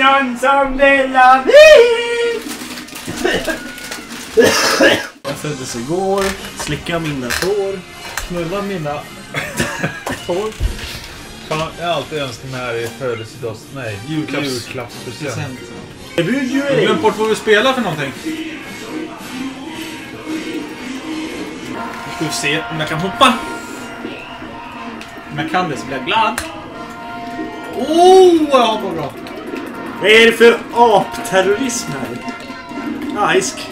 någon som delar vid. Jag föddes igår, slickade mina tår, knullade mina tår. Fan, jag har alltid önskat mig här i födelsedags... Nej, julklappspresent. Jag har glömt bort vad vi spelar för någonting. Ska vi se om jag kan hoppa. Om jag kan det så blir jag glad. Jag hoppar bra. Vad är det för apterrorism här? Aisk.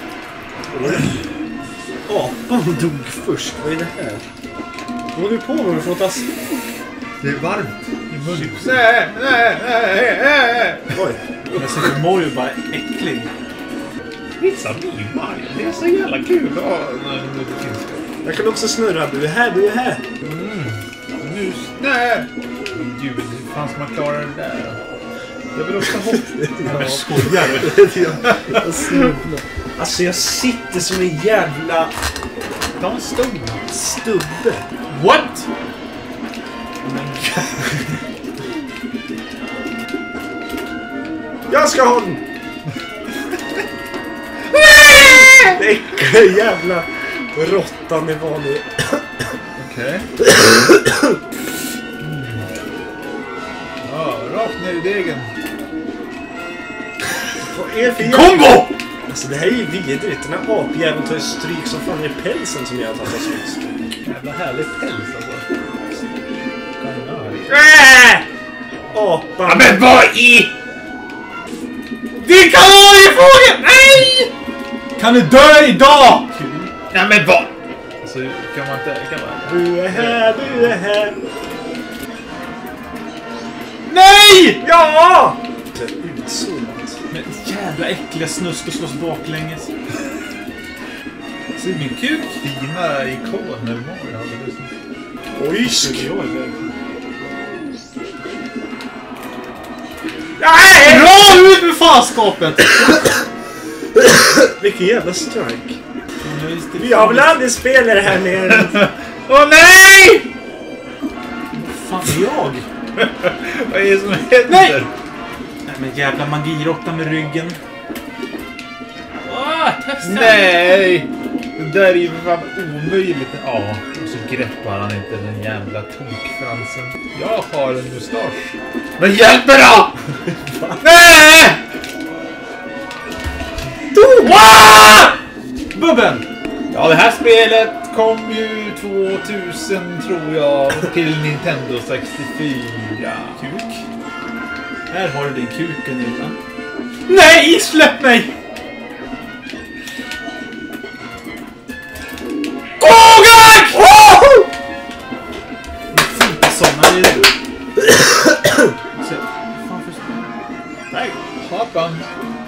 Apan dog först. Vad är det här? Vad håller du på med? Du får ta... Det är varmt i munnen. Nej. Oj. Jag ser Mario bara äcklig. Vissa mimar. Det är så jävla kul. Jag kan också snurra. Du är här. Nu. Nej. Gud, hur fan ska man klara det där? Jag vill också hoppa. Jag skojar. Jag snubblar. Alltså jag sitter som en jävla... Ta en stubbe. What? Jag ska ha den! Det äckliga jävla råttan i vanlig. Okej. Ja, rakt ner i degen. Vad är det för Kongo! Alltså det här är ju vidrigt. Den här apjäveln tar ju stryk som fan i pälsen som jag tar stryk. Jävla härlig päls alltså. Apan! Ja, men vad i... Det kan vara i fågeln! Nej! Kan du dö idag? Ja, men vad? Alltså, kan man inte... Du är här. Nej! Ja! Det är utsålt. Men jävla äckliga snusk och slås baklänges. Se min kuk. Fina ikoner var det. Ojsk! Nej! Bra ut med fanskapet! Vilken jävla strike. Vi har väl aldrig spelat det här nere. Åh nej! Vad fan är jag? Vad är det som händer? Nej! Nej men jävla magirotta med ryggen. Nej! Det där är ju fan omöjligt. Ja, och så greppar han inte den jävla tokfransen. Jag har en mustasch. Men hjälp mig då! Nej! Bubben! Ja, det här spelet kom ju 2000 tror jag till Nintendo 64. Kuk? Här har du din kuken innan. Nej, släpp mig! Kogak! Såna är det. Nej, hoppan.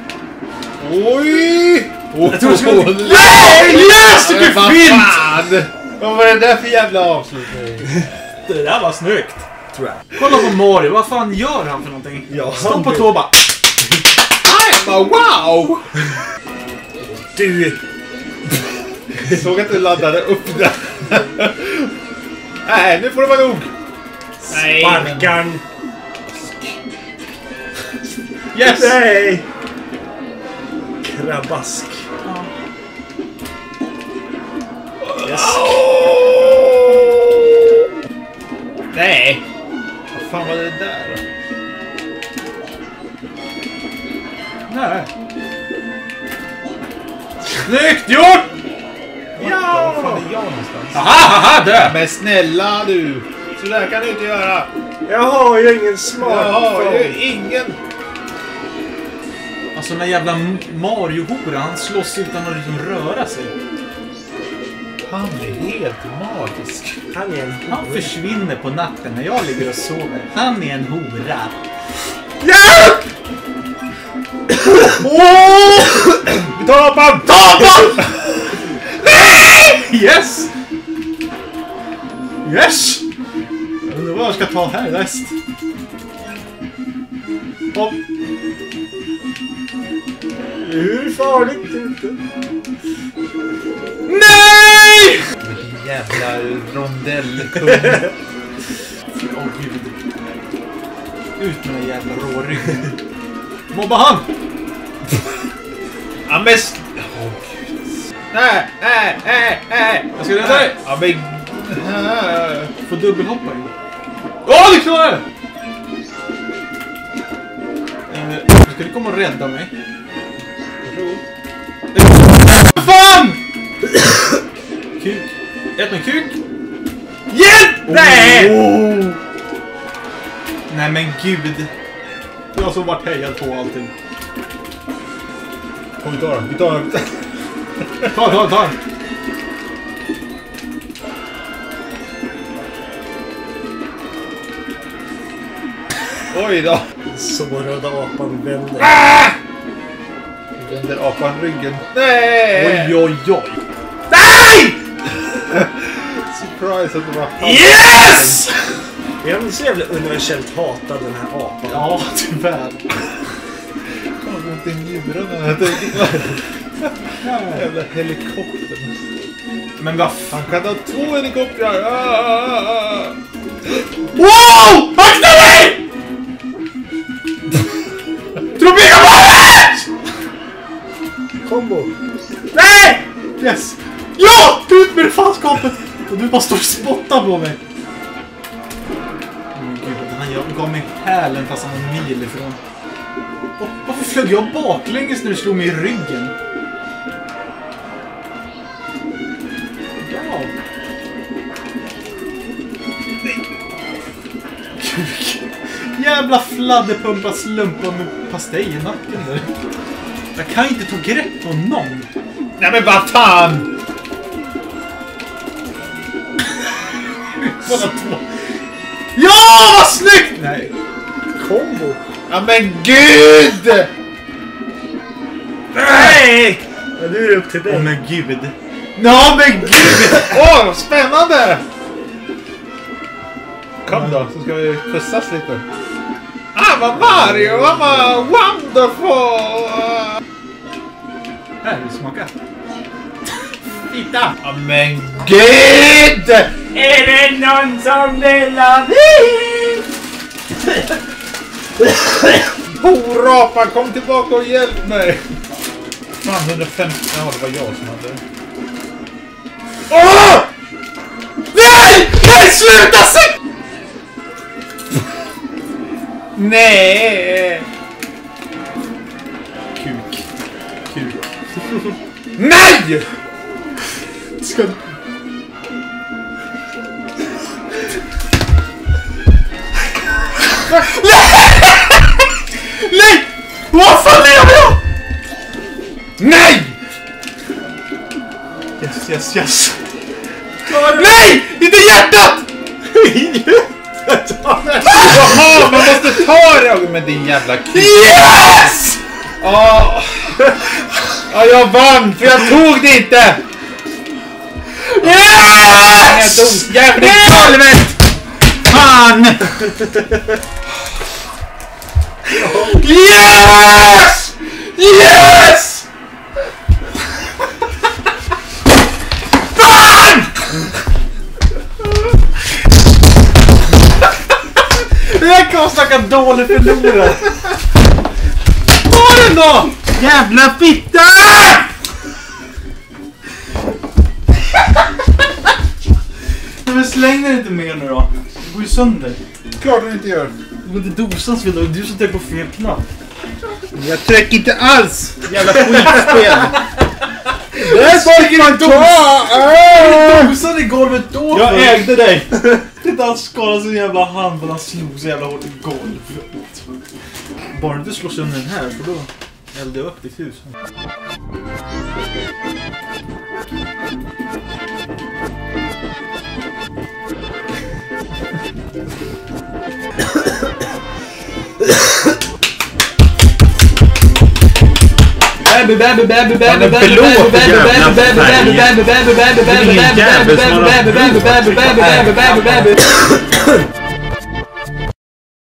Oj! Nej! Yes! Vilken fint! Vad var det där för jävla avslutning? Det där var snyggt, tror jag. Kolla på Mario, vad fan gör han för någonting? Ja, stå på tå bara. Wow! Du! Jag såg att du laddade upp där. Nej, nu får det vara nog. Sparkan! Yes! Nej! Krabask. Yes. Nej! Vad fan var det där då? Nej. Snyggt gjort! Ja! Vad fan är jag någonstans? Haha, dö! Men snälla du! Så där kan du inte göra. Jag har ju ingen smart. Jag har ju ingen. Alltså den jävla Mario-hora, han slåss utan att liksom röra sig. Han är helt magisk. Han försvinner på natten när jag ligger och sover. Han är en hora. Hjälp! Vi tar apan! Ta apan! Nej! Yes! Yes! Jag undrar vad jag ska ta här näst. Hopp. Hur farligt inte? Nej! Vilken jävla rondellkung. Åh gud. Ut med den jävla råryggen. Mobba han! Ja men... Åh gud. Nej. Jag ska rädda dig! Ja men... Får dubbelhoppa in. Åh, du klarar det! Ska du komma och rädda mig? Varsågod. Fan! Kuk. Ät min kuk. Hjälp! Nej! Nej men gud. Jag som varit hejad på allting. Kom vi tar. Ta. Oj då. Så röda apan vänder. Vänder apan ryggen. Nej! Oj. Nej! Surprise att det var han. Yes! Jag är så jävla universellt hatad den här apan. Ja, tyvärr. Kom runt i njurarna. Jävla helikoptern. Men vad fan? Han kan ha 2 helikoptrar. Wow! Akta dig! Tropigabaret! Kombo. Nej! Yes! Ja! Ut med det fanskapet! Och du bara står och spottar på mig. Men gud, han gav mig hälen fast han var en mil ifrån. Varför flög jag baklänges när du slog mig i ryggen? Ja. Kuk. Jävla fladderpumpa slumpa med pastej i nacken där. Jag kan inte ta grepp på någon. Nej men vad fan! Bara 2. Ja, vad snyggt! Nej. Kombo. Ja men gud! Nej! Ja, nu är det upp till dig. Åh men gud. Ja men gud! Åh, spännande! Kom då, så ska vi pussas lite. I'm a Mario, I'm a wonderful! Här, smaka. Titta! Ja men gud! Är det någon som vill ha vin? Horapa, kom tillbaka och hjälp mig! Fan, 150... Ja, det var jag som hade... Åh! Nej! Nej, sluta sig! Nej! Kuk. Nej! Ska... Nej! Vad fan lever jag? Nej! Yes. Nej! Inte hjärtat! Jaha, man måste ta det med din jävla kuk. Yes! Ja, jag vann för jag tog det inte. Yes! Jävla helvete! Fan! Yes! Yes! Fan! Jag kan snacka dålig förlorare. Ta den då! Jävla fitta! Men släng den inte mer nu då. Det går ju sönder. Klart den inte gör. Det går inte dosas vid då. Du som trycker på fel knapp. Jag trycker inte alls. Jävla skitspel. Det är bara inte ta. Dosade i golvet då. Jag ägde dig. Titta, han skadade sin jävla hand och han slog så jävla hårt i golvet. Bara inte slå sönder den här för då eldar jag upp ditt hus. Jävlar,